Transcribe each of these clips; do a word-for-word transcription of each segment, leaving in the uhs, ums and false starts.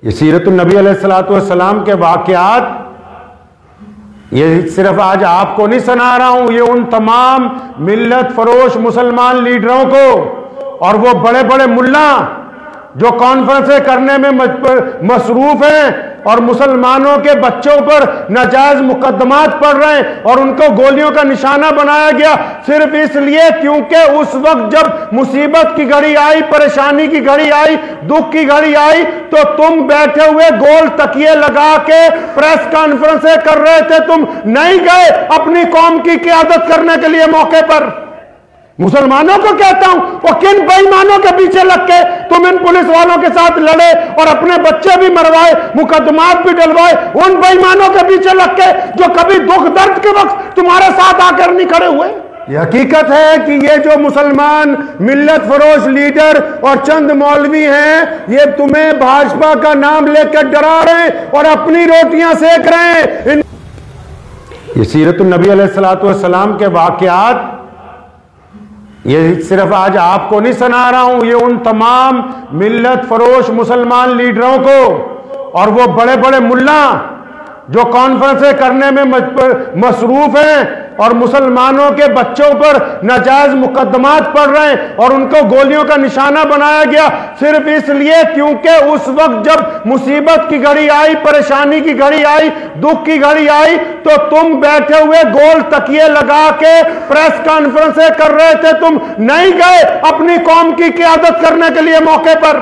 ये सीरतुन्नबी अलैहिस्सलातु वस्सलाम के वाक़यात ये सिर्फ आज आपको नहीं सुना रहा हूं, ये उन तमाम मिल्लत फरोश मुसलमान लीडरों को और वो बड़े बड़े मुल्ला जो कॉन्फ्रेंसें करने में मसरूफ हैं और मुसलमानों के बच्चों पर नाजायज मुकदमात पड़ रहे हैं और उनको गोलियों का निशाना बनाया गया सिर्फ इसलिए क्योंकि उस वक्त जब मुसीबत की घड़ी आई, परेशानी की घड़ी आई, दुख की घड़ी आई, तो तुम बैठे हुए गोल तकिए लगा के प्रेस कॉन्फ्रेंसें कर रहे थे। तुम नहीं गए अपनी कौम की क़यादत करने के लिए मौके पर। मुसलमानों को कहता हूं, वो किन बेईमानों के पीछे लग के तुम इन पुलिस वालों के साथ लड़े और अपने बच्चे भी मरवाए, मुकदमात भी डलवाए, उन बेईमानों के पीछे लग के जो कभी दुख दर्द के वक्त तुम्हारे साथ आकर नहीं खड़े हुए। यह हकीकत है कि ये जो मुसलमान मिल्लत फरोश लीडर और चंद मौलवी हैं, ये तुम्हें भाजपा का नाम लेकर डरा रहे हैं और अपनी रोटियां सेक रहे हैं। इन... ये सीरतुन्नबी अलैहिस्सलातु वस्सलाम के वाक़यात ये सिर्फ आज आपको नहीं सुना रहा हूं, ये उन तमाम मिल्लत फरोश मुसलमान लीडरों को और वो बड़े बड़े मुल्ला जो कॉन्फ्रेंसें करने में मसरूफ हैं और मुसलमानों के बच्चों पर नाजायज मुकदमात पड़ रहे हैं और उनको गोलियों का निशाना बनाया गया सिर्फ इसलिए क्योंकि उस वक्त जब मुसीबत की घड़ी आई, परेशानी की घड़ी आई, दुख की घड़ी आई, तो तुम बैठे हुए गोल तकिए लगा के प्रेस कॉन्फ्रेंसें कर रहे थे। तुम नहीं गए अपनी कौम की क़यादत करने के लिए मौके पर।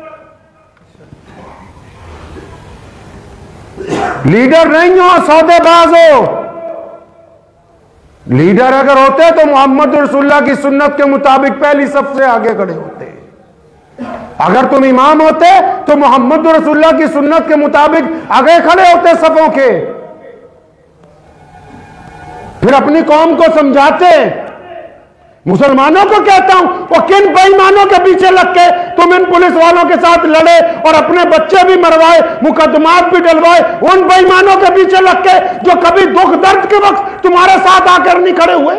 लीडर नहीं हो, सौदेबाज हो। लीडर अगर होते तो मोहम्मद रसूलुल्लाह की सुन्नत के मुताबिक पहली सबसे आगे खड़े होते। अगर तुम इमाम होते तो मोहम्मद रसूलुल्लाह की सुन्नत के मुताबिक आगे खड़े होते सफों के, फिर अपनी कौम को समझाते। मुसलमानों को कहता हूं, वो किन बेईमानों के पीछे लग के तुम इन पुलिस वालों के साथ लड़े और अपने बच्चे भी मरवाए, मुकदमात भी डलवाए, उन बेईमानों के पीछे लग के जो कभी दुख दर्द के वक्त तुम्हारे साथ आकर नहीं खड़े हुए,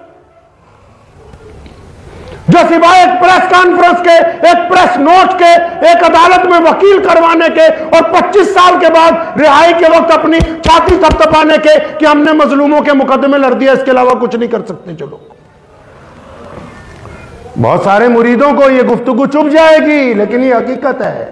जो सिवाय एक प्रेस कॉन्फ्रेंस के, एक प्रेस नोट के, एक अदालत में वकील करवाने के और पच्चीस साल के बाद रिहाई के वक्त अपनी छाती थपथपाने के कि हमने मजलूमों के मुकदमे लड़ दिया, इसके अलावा कुछ नहीं कर सकते। चलो, बहुत सारे मुरीदों को यह गुफ्तगू चुभ जाएगी, लेकिन ये हकीकत है।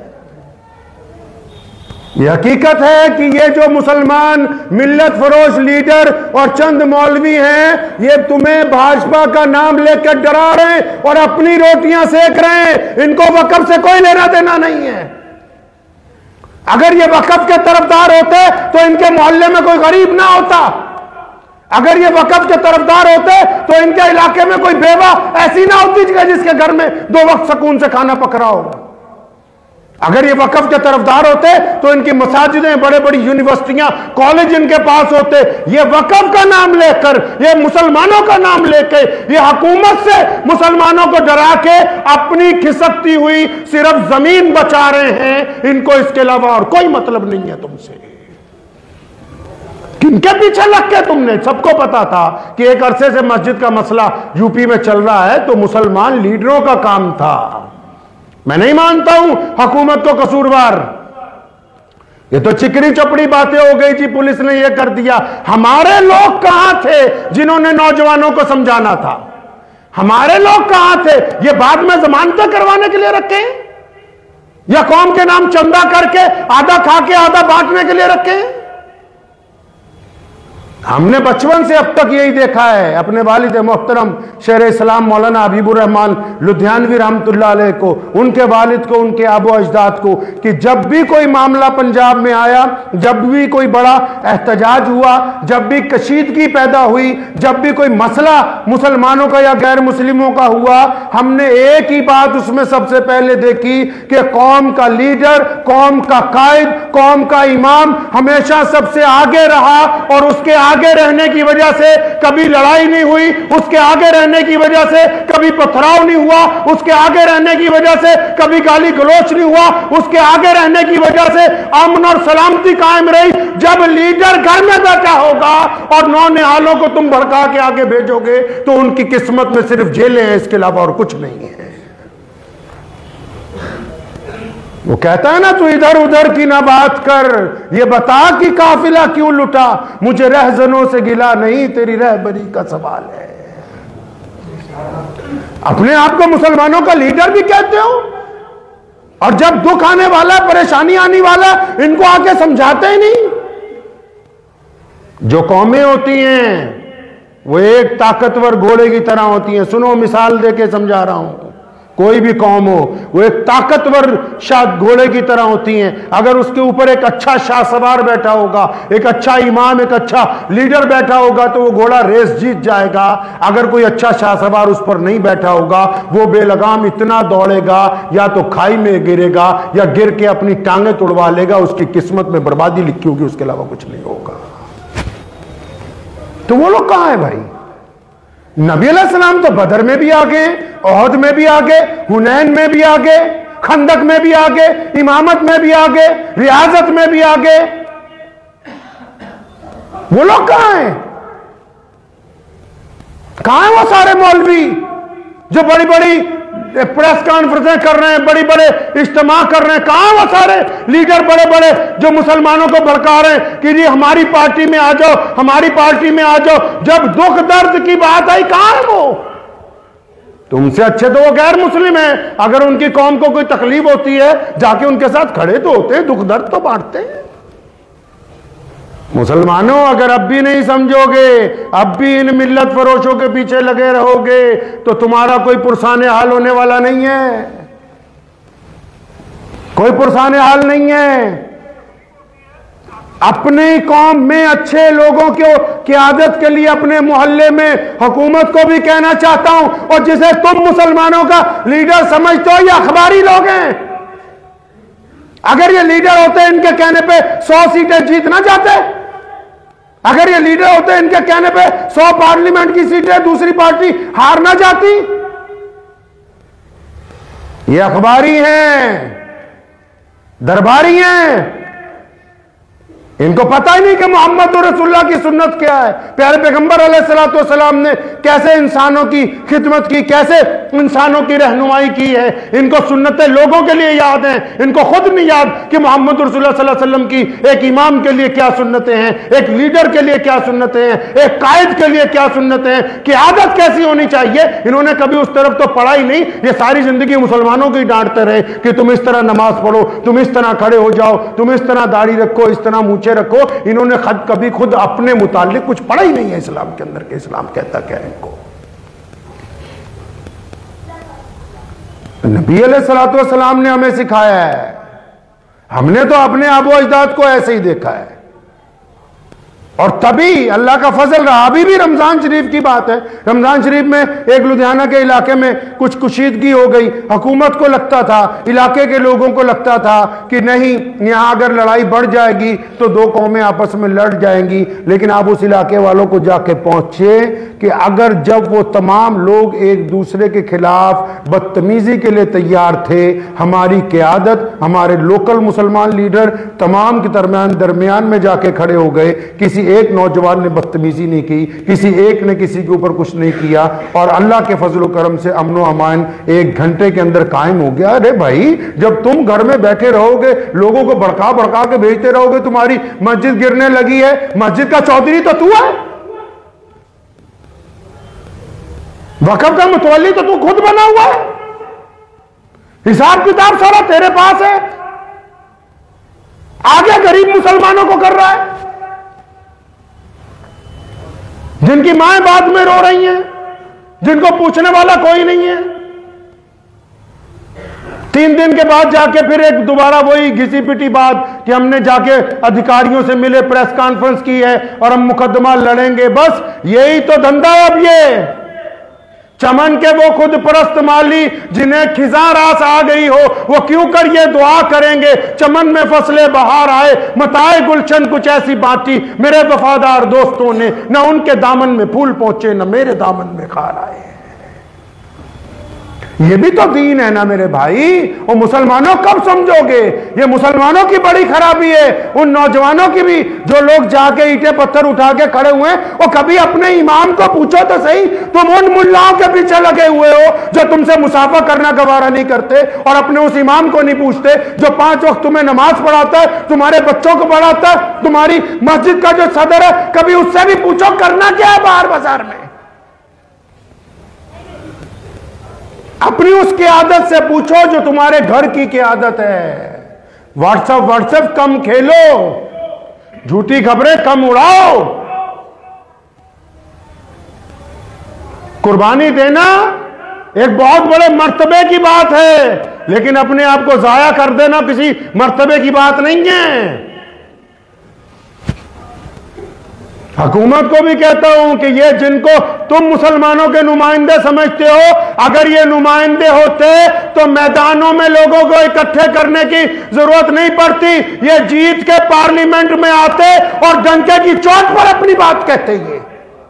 यह हकीकत है कि ये जो मुसलमान मिल्लत फरोश लीडर और चंद मौलवी हैं, ये तुम्हें भाजपा का नाम लेकर डरा रहे हैं और अपनी रोटियां सेक रहे हैं। इनको वक़्फ़ से कोई लेना देना नहीं है। अगर ये वक़्फ़ के तरफदार होते तो इनके मोहल्ले में कोई गरीब ना होता। अगर ये वक़्फ़ के तरफदार होते तो इनके इलाके में कोई बेवा ऐसी ना होती जिसके घर में दो वक्त सुकून से खाना पक रहा हो। अगर ये वक़्फ़ के तरफदार होते तो इनकी मसाजिदें, बड़े बड़ी यूनिवर्सिटियां, कॉलेज इनके पास होते। ये वक़्फ़ का नाम लेकर, ये मुसलमानों का नाम लेके, ये हुकूमत से मुसलमानों को डरा के अपनी खिसकती हुई सिर्फ जमीन बचा रहे हैं। इनको इसके अलावा और कोई मतलब नहीं है तुमसे। किनके पीछे लग के तुमने, सबको पता था कि एक अरसे से मस्जिद का मसला यूपी में चल रहा है तो मुसलमान लीडरों का काम था। मैं नहीं मानता हूं हुकूमत को कसूरवार। ये तो चिकनी चपड़ी बातें हो गई जी, पुलिस ने ये कर दिया। हमारे लोग कहां थे जिन्होंने नौजवानों को समझाना था? हमारे लोग कहां थे? ये बाद में जमानतें करवाने के लिए रखे या कौम के नाम चंदा करके आधा खा के आधा बांटने के लिए रखे? हमने बचपन से अब तक यही देखा है। अपने वालिद मोहतरम शेर इस्लाम मौलाना हबीबुर रहमान लुधियानवी रहमतुल्लाह अलैह को, उनके वालिद को, उनके आबो अजदाद को, कि जब भी कोई मामला पंजाब में आया, जब भी कोई बड़ा एहतजाज हुआ, जब भी कशीदगी पैदा हुई, जब भी कोई मसला मुसलमानों का या गैर मुस्लिमों का हुआ, हमने एक ही बात उसमें सबसे पहले देखी कि कौम का लीडर, कौम का कायद, कौम का इमाम हमेशा सबसे आगे रहा और उसके आगे रहने की वजह से कभी लड़ाई नहीं हुई, उसके आगे रहने की वजह से कभी पथराव नहीं हुआ, उसके आगे रहने की वजह से कभी गाली गलौच नहीं हुआ, उसके आगे रहने की वजह से अमन और सलामती कायम रही। जब लीडर घर में बैठा होगा और नौ निहालों को तुम भड़का के आगे भेजोगे तो उनकी किस्मत में सिर्फ जेलें हैं, इसके अलावा और कुछ नहीं है। वो कहता है ना, तू इधर उधर की ना बात कर, ये बता कि काफिला क्यों लुटा, मुझे रहजनों से गिला नहीं, तेरी रहबरी का सवाल है। अपने आप को मुसलमानों का लीडर भी कहते हो, और जब दुख आने वाला, परेशानी आने वाला, इनको आके समझाते ही नहीं। जो कौमें होती हैं वो एक ताकतवर घोड़े की तरह होती हैं। सुनो, मिसाल देके समझा रहा हूं। कोई भी कौम हो, वो एक ताकतवर शाह घोड़े की तरह होती हैं। अगर उसके ऊपर एक अच्छा शाह सवार बैठा होगा, एक अच्छा इमाम, एक अच्छा लीडर बैठा होगा, तो वो घोड़ा रेस जीत जाएगा। अगर कोई अच्छा शाह सवार उस पर नहीं बैठा होगा, वो बेलगाम इतना दौड़ेगा, या तो खाई में गिरेगा या गिर के अपनी टांगें तुड़वा लेगा। उसकी किस्मत में बर्बादी लिखी होगी, उसके अलावा कुछ नहीं होगा। तो वो लोग कहां है भाई? नबी अलैहिस्सलाम तो बदर में भी आगे, ओहद में भी आगे, हुनैन में भी आगे, खंदक में भी आगे, इमामत में भी आगे, रियाजत में भी आगे। वो लोग कहां हैं? कहां हैं वो सारे मौलवी जो बड़ी बड़ी प्रेस कॉन्फ्रेंसें कर रहे हैं, बड़ी बड़े इज्तिमा कर रहे हैं? कहां वो सारे लीडर बड़े बड़े जो मुसलमानों को भड़का रहे हैं कि जी हमारी पार्टी में आ जाओ, हमारी पार्टी में आ जाओ? जब दुख दर्द की बात आई, कहां है वो? तुमसे अच्छे तो वो गैर मुस्लिम है। अगर उनकी कौम को कोई तकलीफ होती है, जाके उनके साथ खड़े तो होते हैं, दुख दर्द तो बांटते हैं। मुसलमानों, अगर अब भी नहीं समझोगे, अब भी इन मिल्लत फरोशों के पीछे लगे रहोगे, तो तुम्हारा कोई पुरसाने हाल होने वाला नहीं है। कोई पुरसाने हाल नहीं है। अपनी कौम में अच्छे लोगों की क़ियादत के लिए अपने मोहल्ले में हुकूमत को भी कहना चाहता हूं, और जिसे तुम मुसलमानों का लीडर समझते हो, ये अखबारी लोग हैं। अगर ये लीडर होते, इनके कहने पे सौ सीटें जीत ना जाते। अगर ये लीडर होते, इनके कहने पे सौ पार्लियामेंट की सीटें दूसरी पार्टी हार ना जाती। ये अखबारी हैं, दरबारी हैं। इनको पता ही नहीं कि मोहम्मद रसूलुल्लाह की सुन्नत क्या है। प्यारे पैगंबर अलैहिस्सलातु वस्सलाम ने कैसे इंसानों की खिदमत की, कैसे इंसानों की रहनुमाई की है। इनको सुन्नतें लोगों के लिए याद हैं, इनको खुद नहीं याद कि मोहम्मद रसूलुल्लाह सल्लल्लाहु अलैहि वसल्लम की एक इमाम के लिए क्या सुन्नतें हैं, एक लीडर के लिए क्या सुन्नतें हैं, एक कायद के लिए क्या सुन्नतें हैं, कि आदत कैसी होनी चाहिए। इन्होंने कभी उस तरफ तो पढ़ा ही नहीं। ये सारी जिंदगी मुसलमानों को ही डांटते रहे कि तुम इस तरह नमाज पढ़ो, तुम इस तरह खड़े हो जाओ, तुम इस तरह दाढ़ी रखो, इस तरह मूछें रखो। इन्होंने खुद कभी खुद अपने मुतालिक कुछ पढ़ा ही नहीं है इस्लाम के अंदर के इस्लाम कहता क्या है इनको। नबी अलैहिस्सलातु वस्सलाम ने हमें सिखाया है। हमने तो अपने आबो अजदाद को ऐसे ही देखा है, और तभी अल्लाह का फजल रहा। अभी भी रमजान शरीफ की बात है। रमजान शरीफ में एक लुधियाना के इलाके में कुछ कुशीदगी हो गई। हुकूमत को लगता था, इलाके के लोगों को लगता था कि नहीं, यहाँ अगर लड़ाई बढ़ जाएगी तो दो कौमें आपस में लड़ जाएंगी। लेकिन आप उस इलाके वालों को जाके पहुंचे कि अगर जब वो तमाम लोग एक दूसरे के खिलाफ बदतमीजी के लिए तैयार थे, हमारी क़यादत, हमारे लोकल मुसलमान लीडर तमाम के दरमियान दरमियान में जाके खड़े हो गए। किसी एक नौजवान ने बदतमीजी नहीं की, किसी एक ने किसी के ऊपर कुछ नहीं किया, और अल्लाह के फजल करम से अमन अमान एक घंटे के अंदर कायम हो गया। अरे भाई, जब तुम घर में बैठे रहोगे, लोगों को भड़का भड़का के भेजते रहोगे, तुम्हारी मस्जिद गिरने लगी है, मस्जिद का चौधरी तो तू है, वक़्फ़ का मुतवल्ली तो तू खुद बना हुआ है, हिसाब किताब सारा तेरे पास है, आगे गरीब मुसलमानों को कर रहा है, जिनकी माएं बाद में रो रही हैं, जिनको पूछने वाला कोई नहीं है। तीन दिन के बाद जाके फिर एक दोबारा वही घिसी पिटी बात कि हमने जाके अधिकारियों से मिले, प्रेस कॉन्फ्रेंस की है और हम मुकदमा लड़ेंगे। बस यही तो धंधा है अब ये। चमन के वो खुद परस्त माली जिन्हें खिज़ां रास आ गई हो, वो क्यों कर ये दुआ करेंगे, चमन में फसले बहार आए, मताए गुलशन कुछ ऐसी बाती मेरे वफादार दोस्तों ने, न उनके दामन में फूल पहुंचे न मेरे दामन में खार आए। ये भी तो दीन है ना मेरे भाई। वो मुसलमानों कब समझोगे? ये मुसलमानों की बड़ी खराबी है। उन नौजवानों की भी जो लोग जाके ईंटें पत्थर उठा के खड़े हुए हैं, वो कभी अपने इमाम को पूछो तो सही, तुम उन मुल्लाओं के पीछे लगे हुए हो जो तुमसे मुसाफा करना गवारा नहीं करते, और अपने उस इमाम को नहीं पूछते जो पांच वक्त तुम्हें नमाज पढ़ाता है, तुम्हारे बच्चों को पढ़ाता है, तुम्हारी मस्जिद का जो सदर है, कभी उससे भी पूछो करना क्या है बाहर बाजार में। अपनी उसकी आदत से पूछो जो तुम्हारे घर की क्या आदत है। व्हाट्सएप व्हाट्सएप कम खेलो, झूठी खबरें कम उड़ाओ। कुर्बानी देना एक बहुत बड़े मर्तबे की बात है, लेकिन अपने आप को जाया कर देना किसी मर्तबे की बात नहीं है। हुकूमत को भी कहता हूं कि ये जिनको तुम मुसलमानों के नुमाइंदे समझते हो, अगर ये नुमाइंदे होते तो मैदानों में लोगों को इकट्ठे करने की जरूरत नहीं पड़ती। ये जीत के पार्लियामेंट में आते और डंके की चोट पर अपनी बात कहते। ये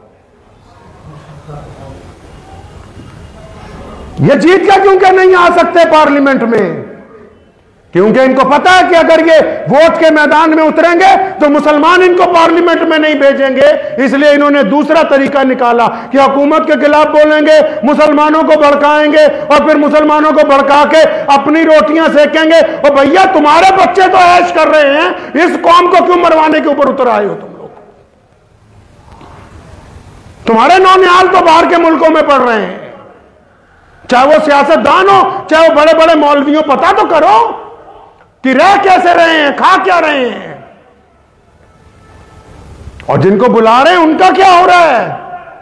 ये जीत के क्यों क्या नहीं आ सकते पार्लियामेंट में? क्योंकि इनको पता है कि अगर ये वोट के मैदान में उतरेंगे तो मुसलमान इनको पार्लियामेंट में नहीं भेजेंगे। इसलिए इन्होंने दूसरा तरीका निकाला कि हुकूमत के खिलाफ बोलेंगे, मुसलमानों को भड़काएंगे और फिर मुसलमानों को भड़का के अपनी रोटियां सेकेंगे। और भैया तुम्हारे बच्चे तो ऐश कर रहे हैं, इस कौम को क्यों मरवाने के ऊपर उतर आए हो तुम लोग? तुम्हारे नौनिहाल तो बाहर के मुल्कों में पढ़ रहे हैं, चाहे वो सियासतदान हो, चाहे वो बड़े बड़े मौलवी हो। पता तो करो कि रह कैसे रहे हैं, खा क्या रहे हैं, और जिनको बुला रहे हैं उनका क्या हो रहा है।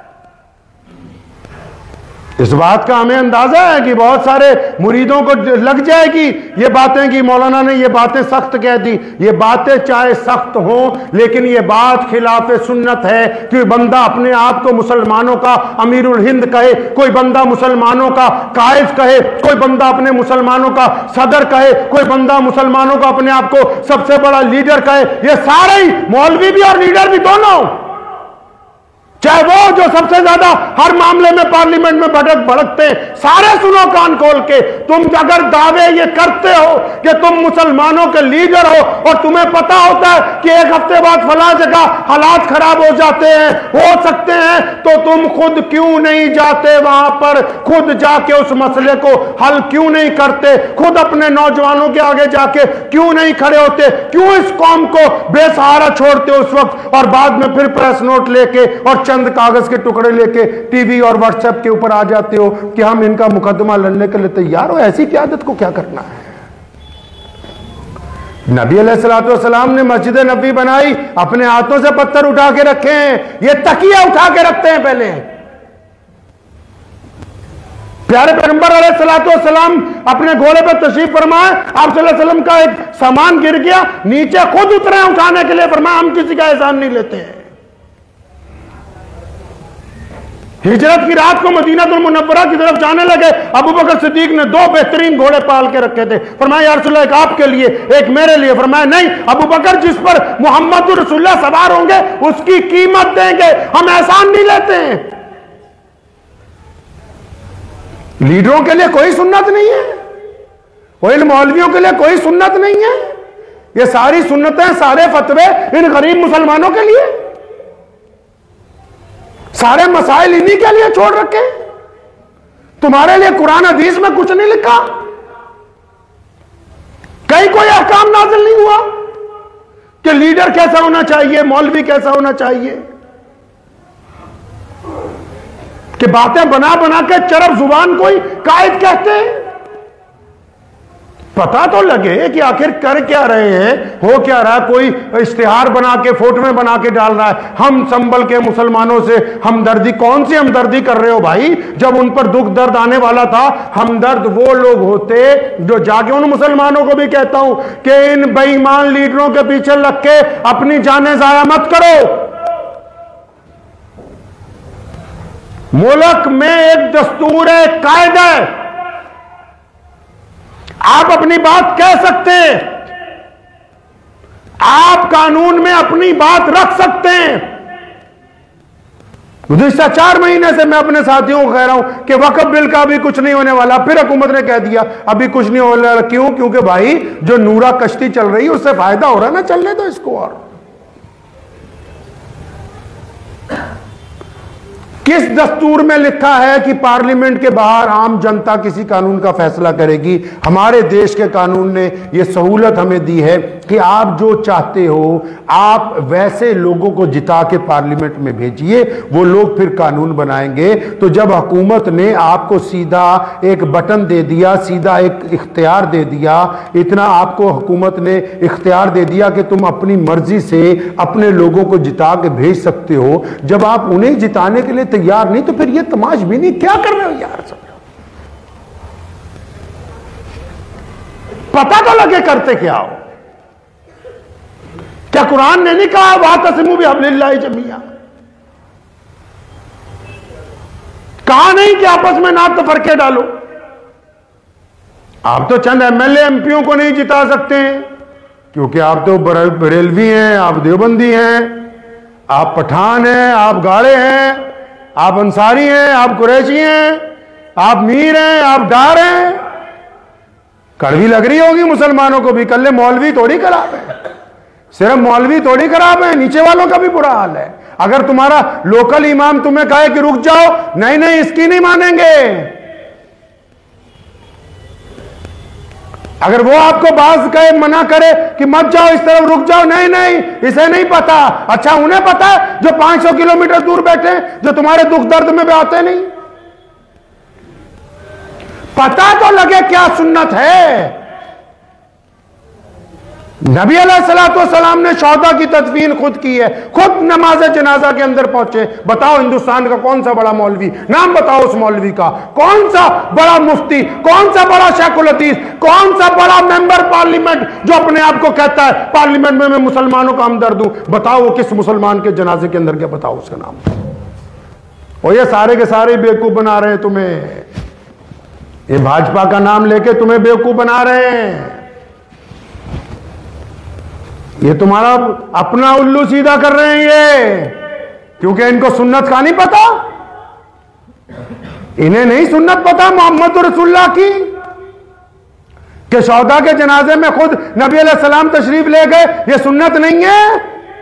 इस बात का हमें अंदाजा है कि बहुत सारे मुरीदों को लग जाएगी ये बातें कि मौलाना ने ये बातें सख्त कह दी। ये बातें चाहे सख्त हो, लेकिन ये बात खिलाफ सुन्नत है कि बंदा अपने आप को मुसलमानों का अमीरुल हिंद कहे, कोई बंदा मुसलमानों का कायद कहे, कोई बंदा अपने मुसलमानों का सदर कहे, कोई बंदा मुसलमानों का अपने आप को सबसे बड़ा लीडर कहे। ये सारे ही मौलवी भी और लीडर भी दोनों, चाहे वो जो सबसे ज्यादा हर मामले में पार्लियामेंट में भड़क भड़कते, सारे सुनो कान खोल के। तुम अगर दावे ये करते हो कि तुम मुसलमानों के लीडर हो और तुम्हें पता होता है कि एक हफ्ते बाद फला जगह हालात खराब हो जाते हैं, हो सकते हैं, तो तुम खुद क्यों नहीं जाते वहां पर, खुद जाके उस मसले को हल क्यों नहीं करते, खुद अपने नौजवानों के आगे जाके क्यों नहीं खड़े होते, क्यों इस कौम को बेसहारा छोड़ते हो उस वक्त, और बाद में फिर प्रेस नोट लेके और चंद कागज के टुकड़े लेके टीवी और व्हाट्सएप के ऊपर आ जाते हो कि हम इनका मुकदमा लड़ने के लिए तैयार हो। ऐसी क़यादत को क्या करना है? नबी अलैहिस्सलाम ने मस्जिद नबी बनाई, अपने हाथों से पत्थर उठा के रखे हैं, ये तकिया उठा के रखते हैं पहले। प्यारे पैगंबर अलैहिस्सलाम अपने घोड़े पर तशरीफ फरमाए, आप सल्लल्लाहु अलैहि वसल्लम का एक सामान गिर गया, नीचे खुद उतरे उठाने के लिए, फरमाया हम किसी का एहसान नहीं लेते हैं। हिजरत की रात को मदीनातुल मुनव्वरा की तरफ जाने लगे, अबू बकर सिद्दीक ने दो बेहतरीन घोड़े पाल के रखे थे। फरमाया या रसूलल्लाह, एक आपके लिए एक मेरे लिए। फरमाया नहीं अबू बकर, जिस पर मोहम्मद रसूलुल्लाह सवार होंगे उसकी कीमत देंगे, हम एहसान नहीं लेते हैं। लीडरों के लिए कोई सुन्नत नहीं है, कोई मौलवियों के लिए कोई सुन्नत नहीं है। ये सारी सुन्नतें, सारे फतवे इन गरीब मुसलमानों के लिए, सारे मसाइल इन्हीं के लिए छोड़ रखे। तुम्हारे लिए कुरान हदीस में कुछ नहीं लिखा, कहीं कोई अहकाम नाज़िल नहीं हुआ कि लीडर कैसा होना चाहिए, मौलवी कैसा होना चाहिए, कि बातें बना बना के चरब जुबान कोई कायद कहते हैं। पता तो लगे कि आखिर कर क्या रहे हैं, हो क्या रहा है। कोई इश्तिहार बना के फोटो में बना के डाल रहा है, हम संभल के मुसलमानों से हमदर्दी। कौन सी हमदर्दी कर रहे हो भाई? जब उन पर दुख दर्द आने वाला था, हमदर्द वो लोग होते जो जाके, उन मुसलमानों को भी कहता हूं कि इन बेईमान लीडरों के पीछे लग के अपनी जानें जाया मत करो। मुल्क में एक दस्तूर है, कायदा है, आप अपनी बात कह सकते हैं, आप कानून में अपनी बात रख सकते हैं। गुज़िश्ता चार महीने से मैं अपने साथियों को कह रहा हूं कि वक्फ बिल का भी कुछ नहीं होने वाला, फिर हुकूमत ने कह दिया अभी कुछ नहीं होने वाला। क्यों? क्योंकि भाई जो नूरा कश्ती चल रही है उससे फायदा हो रहा है ना, चलने दो इसको। और किस दस्तूर में लिखा है कि पार्लियामेंट के बाहर आम जनता किसी कानून का फैसला करेगी? हमारे देश के कानून ने यह सहूलत हमें दी है कि आप जो चाहते हो आप वैसे लोगों को जिता के पार्लियामेंट में भेजिए, वो लोग फिर कानून बनाएंगे। तो जब हुकूमत ने आपको सीधा एक बटन दे दिया, सीधा एक इख्तियार दे दिया, इतना आपको हुकूमत ने इख्तियार दे दिया कि तुम अपनी मर्जी से अपने लोगों को जिता के भेज सकते हो, जब आप उन्हें जिताने के लिए तैयार नहीं तो फिर ये तमाशबीनी क्या कर रहे हो यार? सब पता तो लगे करते क्या हो। क्या कुरान ने नहीं कहा वातसिमू बिहब्लिल्लाहि जमीआ? कहा नहीं कि आपस में ना तफरके डालो। आप तो चंद एमएलए एमपीओ को नहीं जिता सकते हैं क्योंकि आप तो बरेलवी हैं, आप देवबंदी हैं, आप पठान हैं, आप गाड़े हैं, आप अंसारी हैं, आप कुरैशी हैं, आप मीर हैं, आप डार हैं। कड़वी लग रही होगी मुसलमानों को भी, कल्ले मौलवी थोड़ी खराब है, सिर्फ मौलवी थोड़ी खराब है, नीचे वालों का भी बुरा हाल है। अगर तुम्हारा लोकल इमाम तुम्हें कहे कि रुक जाओ, नहीं नहीं इसकी नहीं मानेंगे। अगर वो आपको बाज कहे, मना करे कि मत जाओ इस तरफ, रुक जाओ, नहीं नहीं इसे नहीं पता। अच्छा उन्हें पता है जो पांच सौ किलोमीटर दूर बैठे, जो तुम्हारे दुख दर्द में भी आते नहीं। पता तो लगे क्या सुन्नत है। नबी अलैहिस्सलाम ने शौदा की तदफीन खुद की है, खुद नमाज जनाजा के अंदर पहुंचे। बताओ हिंदुस्तान का कौन सा बड़ा मौलवी, नाम बताओ उस मौलवी का, कौन सा बड़ा मुफ्ती, कौन सा बड़ा शेखुल हदीस, कौन सा बड़ा मेंबर पार्लियामेंट जो अपने आप को कहता है पार्लियामेंट में मैं मुसलमानों का हमदर्द हूं। बताओ वो किस मुसलमान के जनाजे के अंदर, क्या बताओ उसका नाम। और ये सारे के सारे बेवकूफ बना रहे हैं तुम्हें, ये भाजपा का नाम लेके तुम्हें बेवकूफ बना रहे हैं। ये तुम्हारा अपना उल्लू सीधा कर रहे हैं ये, क्योंकि इनको सुन्नत का नहीं पता। इन्हें नहीं सुन्नत पता मोहम्मद रसूलुल्लाह की, कि शौदा के जनाजे में खुद नबी अलैहिस्सलाम तशरीफ ले गए, ये सुन्नत नहीं है।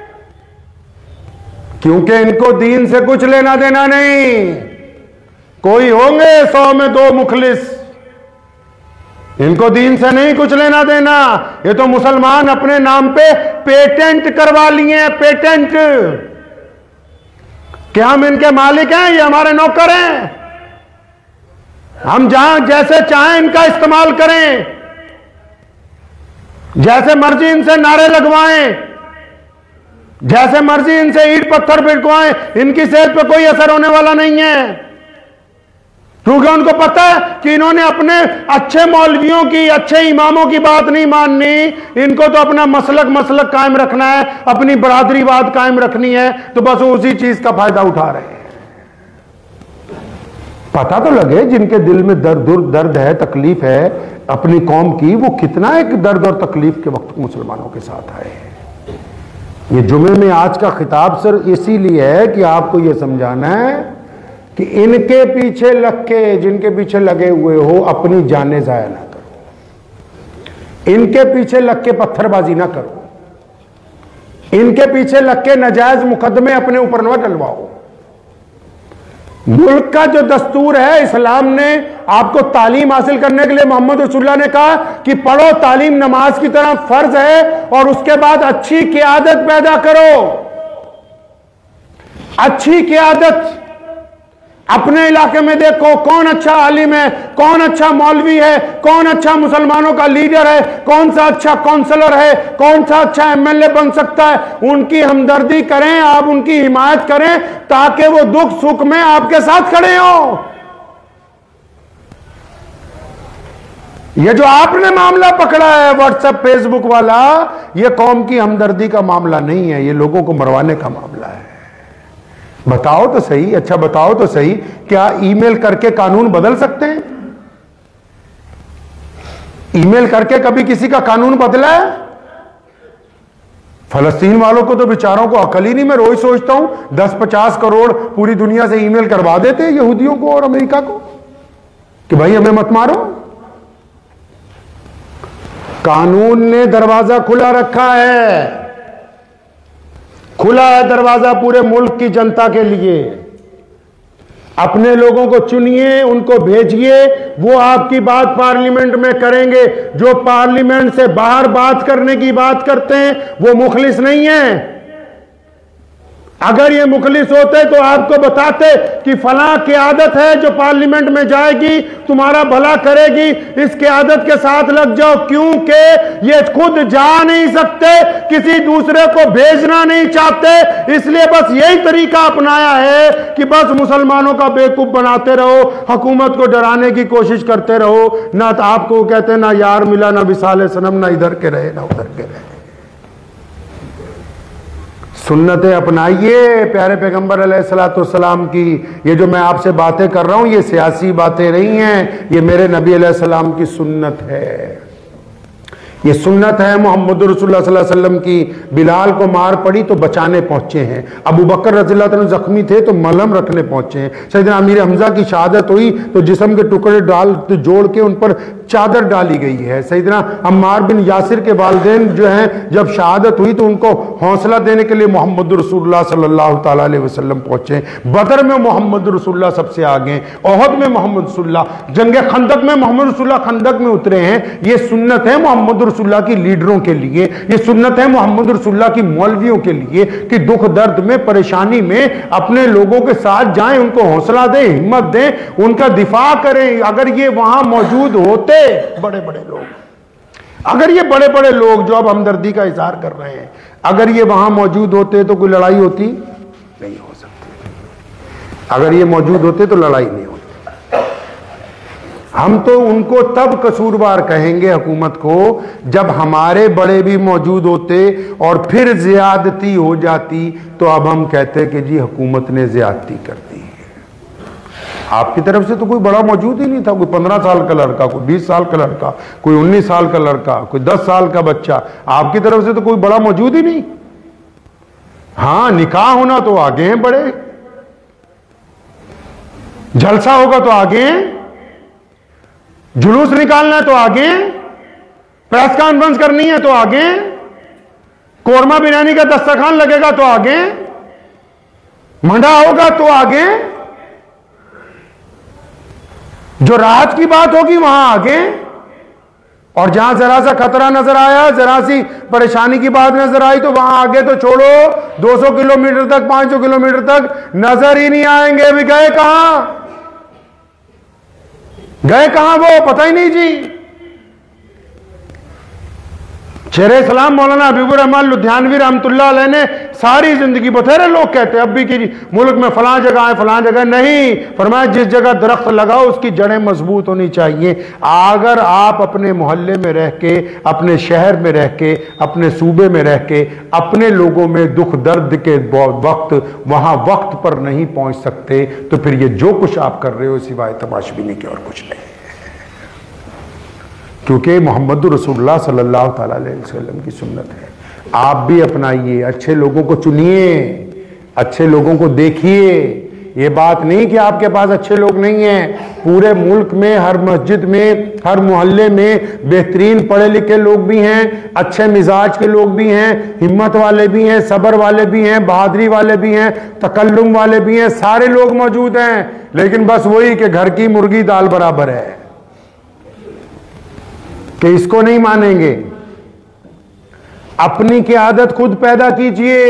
क्योंकि इनको दीन से कुछ लेना देना नहीं। कोई होंगे सौ में दो मुखलिस, इनको दीन से नहीं कुछ लेना देना। ये तो मुसलमान अपने नाम पे पेटेंट करवा लिए हैं, पेटेंट, कि हम इनके मालिक हैं, ये हमारे नौकर हैं, हम जहां जैसे चाहें इनका इस्तेमाल करें, जैसे मर्जी इनसे नारे लगवाएं, जैसे मर्जी इनसे ईंट पत्थर पिटवाएं, इनकी सेहत पे कोई असर होने वाला नहीं है। क्योंकि उनको पता है कि इन्होंने अपने अच्छे मौलवियों की, अच्छे इमामों की बात नहीं माननी, इनको तो अपना मसलक मसलक कायम रखना है, अपनी बरादरीवाद कायम रखनी है, तो बस वो उसी चीज का फायदा उठा रहे हैं। पता तो लगे जिनके दिल में दर्द दर्द है, तकलीफ है अपनी कौम की, वो कितना एक दर्द और तकलीफ के वक्त मुसलमानों के साथ आए। ये जुमे में आज का खिताब सिर्फ इसीलिए है कि आपको ये समझाना है कि इनके पीछे लग के, जिनके पीछे लगे हुए हो, अपनी जानें जाया ना करो, इनके पीछे लग के पत्थरबाजी ना करो, इनके पीछे लग के नाजायज मुकदमे अपने ऊपर न डलवाओ। मुल्क का जो दस्तूर है, इस्लाम ने आपको तालीम हासिल करने के लिए, मोहम्मद रसूलुल्लाह ने कहा कि पढ़ो, तालीम नमाज की तरह फर्ज है, और उसके बाद अच्छी क़ियादत पैदा करो। अच्छी क़ियादत अपने इलाके में देखो, कौन अच्छा आलिम है, कौन अच्छा मौलवी है, कौन अच्छा मुसलमानों का लीडर है, कौन सा अच्छा काउंसलर है, कौन सा अच्छा एमएलए बन सकता है, उनकी हमदर्दी करें, आप उनकी हिमायत करें, ताकि वो दुख सुख में आपके साथ खड़े हो। ये जो आपने मामला पकड़ा है व्हाट्सएप फेसबुक वाला, ये कौम की हमदर्दी का मामला नहीं है, ये लोगों को मरवाने का मामला है। बताओ तो सही, अच्छा बताओ तो सही, क्या ईमेल करके कानून बदल सकते हैं? ईमेल करके कभी किसी का कानून बदला है? फलस्तीन वालों को तो बेचारों को अकल ही नहीं। मैं रोज सोचता हूं दस पचास करोड़ पूरी दुनिया से ईमेल करवा देते यहूदियों को और अमेरिका को कि भाई हमें मत मारो। कानून ने दरवाजा खुला रखा है, खुला है दरवाजा पूरे मुल्क की जनता के लिए। अपने लोगों को चुनिए, उनको भेजिए, वो आपकी बात पार्लियामेंट में करेंगे। जो पार्लियामेंट से बाहर बात करने की बात करते हैं वो मुखलिस नहीं है। अगर ये मुखलिस होते तो आपको बताते कि फलां क़यादत है जो पार्लियामेंट में जाएगी, तुम्हारा भला करेगी, इस क़यादत के साथ लग जाओ। क्योंकि ये खुद जा नहीं सकते, किसी दूसरे को भेजना नहीं चाहते, इसलिए बस यही तरीका अपनाया है कि बस मुसलमानों का बेवकूफ बनाते रहो, हुकूमत को डराने की कोशिश करते रहो। ना तो आपको कहते ना यार मिला, ना विसाले सनम, ना इधर के रहे ना उधर के रहे। सुन्नतें अपनाइए प्यारे पैगंबर अलैहिस्सलाम की। ये जो मैं आपसे बातें कर रहा हूं ये सियासी बातें नहीं हैं, ये मेरे नबी अलैहिस्सलाम की सुन्नत है। ये सुन्नत है मोहम्मद रसूलुल्लाह सल्लल्लाहु अलैहि वसल्लम की। बिलाल को मार पड़ी तो बचाने पहुंचे हैं। अबू बकर रज़ियल्लाहु अन्हु जख्मी थे तो मलहम रखने पहुंचे हैं। सैयदना अमीर हमजा की शहादत हुई तो जिस्म के टुकड़े डाल तो जोड़ के उन पर चादर डाली गई है। सैयदना अम्मार बिन यासिर के वालिदैन जो हैं जब शहादत हुई तो उनको हौसला देने के लिए मोहम्मद रसूलुल्लाह सल्लल्लाहु ताला अलैहि वसल्लम पहुंचे। बदर में मोहम्मद रसूलुल्लाह सबसे आगे, ओहद में मोहम्मद रसूलुल्लाह, जंग खंदक में मोहम्मद रसूलुल्लाह खंदक में उतरे हैं। ये सुन्नत है मोहम्मद रसूलुल्लाह की लीडरों के लिए, ये सुन्नत है मोहम्मद रसूलुल्लाह की मौलवियों के लिए कि दुख दर्द में परेशानी में अपने लोगों के साथ जाएं, उनको हौसला दें, हिम्मत दें, उनका दिफा करें। अगर ये वहां मौजूद होते बड़े बड़े लोग, अगर ये बड़े बड़े लोग जो अब हमदर्दी का इजहार कर रहे हैं, अगर ये वहां मौजूद होते तो कोई लड़ाई होती नहीं हो सकती। अगर ये मौजूद होते तो लड़ाई नहीं होती। हम तो उनको तब कसूरवार कहेंगे हुकूमत को जब हमारे बड़े भी मौजूद होते और फिर ज्यादती हो जाती तो अब हम कहते कि जी हुकूमत ने ज्यादती कर दी। आपकी तरफ से तो कोई बड़ा मौजूद ही नहीं था। कोई पंद्रह साल का लड़का, कोई बीस साल का लड़का, कोई उन्नीस साल का लड़का, कोई दस साल का बच्चा, आपकी तरफ से तो कोई बड़ा मौजूद ही नहीं। हाँ, निकाह होना तो आगे हैं बड़े, जलसा होगा तो आगे हैं, जुलूस निकालना है तो आगे, प्रेस कॉन्फ्रेंस करनी है तो आगे, कोरमा बिरयानी का दस्तरखान लगेगा तो आगे, मंडा होगा तो आगे, जो राहत की बात होगी वहां आगे, और जहां जरा सा खतरा नजर आया, जरा सी परेशानी की बात नजर आई तो वहां आगे तो छोड़ो, दो सौ किलोमीटर तक, पांच सौ किलोमीटर तक नजर ही नहीं आएंगे। भी गए कहां, गए कहां वो पता ही नहीं जी। शेरे सलाम मौलाना हबीबुर रहमान लुधियानवी रहमतुल्लाह अलैह ने सारी जिंदगी, बथेरे लोग कहते हैं अब भी कि मुल्क में फलां जगह है, फलां जगह नहीं, फरमाया जिस जगह दरख्त लगाओ उसकी जड़ें मजबूत होनी चाहिए। अगर आप अपने मोहल्ले में रह के, अपने शहर में रह के, अपने सूबे में रह के अपने लोगों में दुख दर्द के वक्त वहां वक्त पर नहीं पहुंच सकते तो फिर ये जो कुछ आप कर रहे हो सिवाय तमाशबीनी के और कुछ नहीं। क्योंकि मोहम्मद रसूलुल्लाह सल्लल्लाहु ताला अलैहि वसल्लम की सुन्नत है। आप भी अपनाइए, अच्छे लोगों को चुनिए, अच्छे लोगों को देखिए। ये बात नहीं कि आपके पास अच्छे लोग नहीं हैं। पूरे मुल्क में हर मस्जिद में, हर मोहल्ले में बेहतरीन पढ़े लिखे लोग भी हैं, अच्छे मिजाज के लोग भी हैं, हिम्मत वाले भी हैं, सब्र वाले भी हैं, बहादुरी वाले भी हैं, तकल्लुम वाले भी हैं, सारे लोग मौजूद हैं। लेकिन बस वही कि घर की मुर्गी दाल बराबर है कि इसको नहीं मानेंगे। अपनी क़यादत खुद पैदा कीजिए,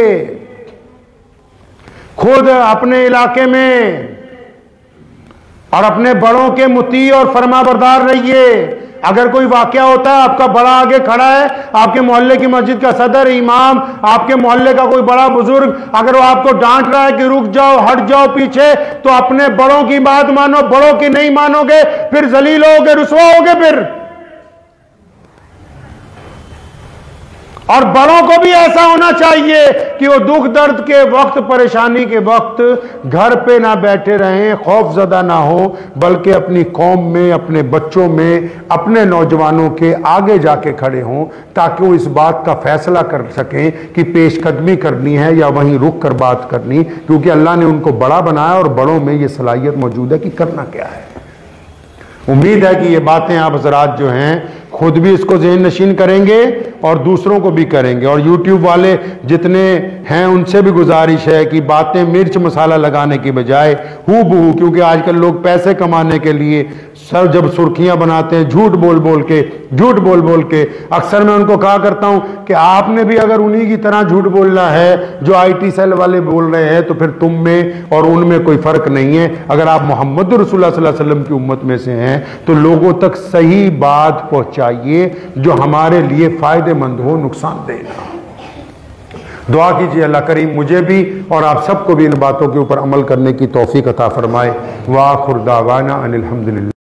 खुद अपने इलाके में, और अपने बड़ों के मुती और फरमाबरदार रहिए। अगर कोई वाकया होता है, आपका बड़ा आगे खड़ा है, आपके मोहल्ले की मस्जिद का सदर, इमाम, आपके मोहल्ले का कोई बड़ा बुजुर्ग, अगर वो आपको डांट रहा है कि रुक जाओ, हट जाओ पीछे, तो अपने बड़ों की बात मानो। बड़ों की नहीं मानोगे फिर जलील होगे, रुसवा होगे। फिर और बड़ों को भी ऐसा होना चाहिए कि वो दुख दर्द के वक्त, परेशानी के वक्त घर पे ना बैठे रहें, खौफजदा ना हो, बल्कि अपनी कौम में, अपने बच्चों में, अपने नौजवानों के आगे जाके खड़े हों, ताकि वो इस बात का फैसला कर सकें कि पेशकदमी करनी है या वहीं रुक कर बात करनी, क्योंकि अल्लाह ने उनको बड़ा बनाया और बड़ों में ये सलाहियत मौजूद है कि करना क्या है। उम्मीद है कि ये बातें आप हज़रात जो हैं खुद भी इसको ज़हन नशीन करेंगे और दूसरों को भी करेंगे। और यूट्यूब वाले जितने हैं उनसे भी गुजारिश है कि बातें मिर्च मसाला लगाने की बजाय हू बहू, क्योंकि आजकल लोग पैसे कमाने के लिए सर जब सुर्खियां बनाते हैं झूठ बोल बोल के झूठ बोल बोल के, अक्सर मैं उनको कहा करता हूं कि आपने भी अगर उन्हीं की तरह झूठ बोलना है जो आईटी सेल वाले बोल रहे हैं, तो फिर तुम में और उनमें कोई फर्क नहीं है। अगर आप मोहम्मद रसूलुल्लाह सल्लल्लाहु अलैहि वसल्लम की उम्मत में से हैं तो लोगों तक सही बात पहुंचाइए जो हमारे लिए फायदेमंद हो, नुकसानदेह ना हो। दुआ कीजिए अल्लाह करीम मुझे भी और आप सबको भी इन बातों के ऊपर अमल करने की तौफीक अता फरमाए। व आखिर दावाना अनिल हम्दुलिल्लाह।